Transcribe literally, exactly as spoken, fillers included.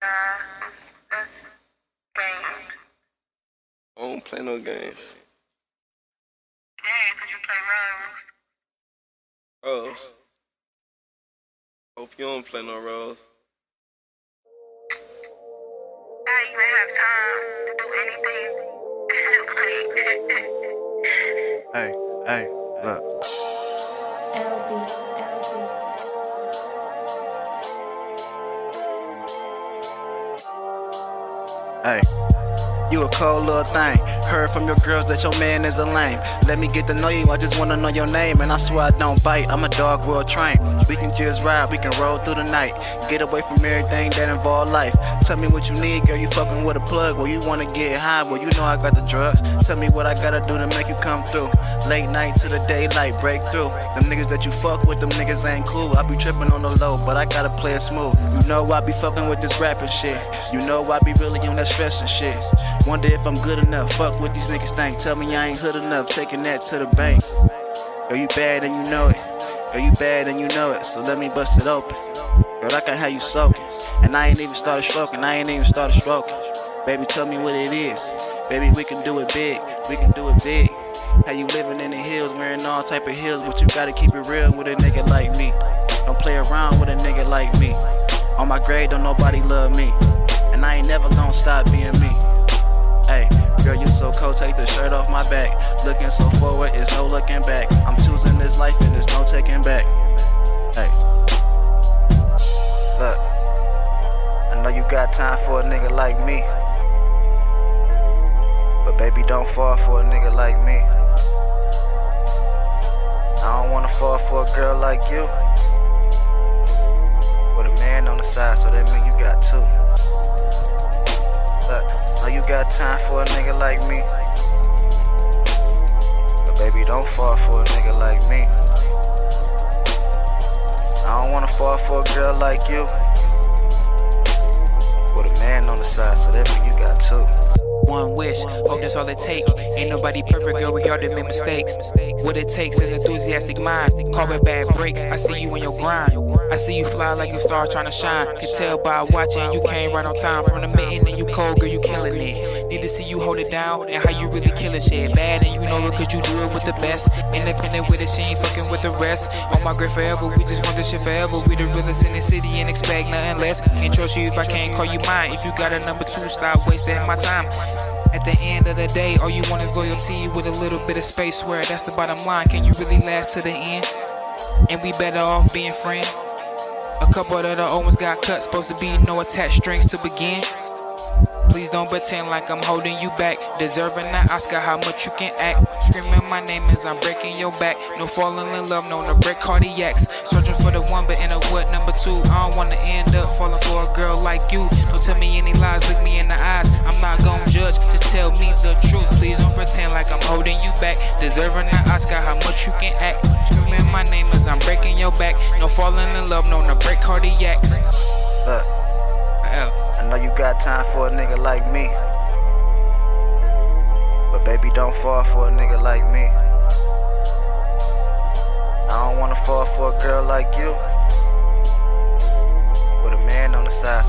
Nah, it's, that's games. I don't play no games. Yeah, cause you play roles. Rose. Hope you don't play no roles. I even have time to do anything. Hey, hey, look. Hey, you a cold little thing. Heard from your girls that your man is a lame. Let me get to know you, I just wanna know your name. And I swear I don't bite, I'm a dog world trained. We can just ride, we can roll through the night. Get away from everything that involve life. Tell me what you need, girl, you fucking with a plug. Well, you wanna get high, well, you know I got the drugs. Tell me what I gotta do to make you come through. Late night to the daylight, breakthrough. Them niggas that you fuck with, them niggas ain't cool. I be tripping on the low, but I gotta play it smooth. You know I be fucking with this rapping shit. You know I be really on that stressing shit. Wonder if I'm good enough, fuck what these niggas think. Tell me I ain't hood enough, taking that to the bank. Girl, you bad and you know it. Girl, you bad and you know it, so let me bust it open. Girl, I can have you soaking. And I ain't even started stroking, I ain't even started stroking. Baby, tell me what it is. Baby, we can do it big, we can do it big. How you living in the hills, wearing all type of heels, but you gotta keep it real with a nigga like me. Don't play around with a nigga like me. On my grade, don't nobody love me. And I ain't never gonna stop being me. Hey, girl, you so cold, take the shirt off my back. Looking so forward, it's no looking back. I'm choosing this life and there's no taking back. Hey, look, I know you got time for a nigga like me, but baby, don't fall for a nigga like me. I don't wanna fall for a girl like you. With a man on the side, so that mean you got two. Look, know you got time for a nigga like me, but baby, don't fall for a nigga like me. I don't wanna fall for a girl like you. With a man on the side, so that mean you got two. One wish, hope that's all it takes. Ain't nobody perfect, girl, we all done made mistakes. What it takes is enthusiastic mind. Carving bad breaks, I see you in your grind. I see you fly like a star trying to shine. Can tell by watching, you came right on time. From the mitten and you cold, girl, you killing it. Need to see you hold it down and how you really killing shit. Bad and you know it cause you do it with the best. Independent with it, she ain't fucking with the rest. On my grade forever, we just want this shit forever. We the realest in the city and expect nothing less. Can't trust you if I can't call you mine. If you got a number two, stop wasting my time. At the end of the day, all you want is loyalty with a little bit of space where that's the bottom line. Can you really last to the end? And we better off being friends. A couple that I almost got cut, supposed to be no attached strings to begin. Please don't pretend like I'm holding you back. Deserving that Oscar, how much you can act. Screaming my name as I'm breaking your back. No falling in love, no, no break cardiacs. Searching for the one, but in a what number two? I don't wanna end up falling for a girl like you. Don't tell me any lies, look me in the eyes. I'm not gonna judge, just tell me the truth. Please don't pretend like I'm holding you back. Deserving that Oscar, how much you can act. Screaming my name as I'm breaking your back. No falling in love, no, no break cardiacs. Look, I know you got time for a nigga like me, but baby, don't fall for a nigga like me. I don't wanna fall for a girl like you. With a man on the side,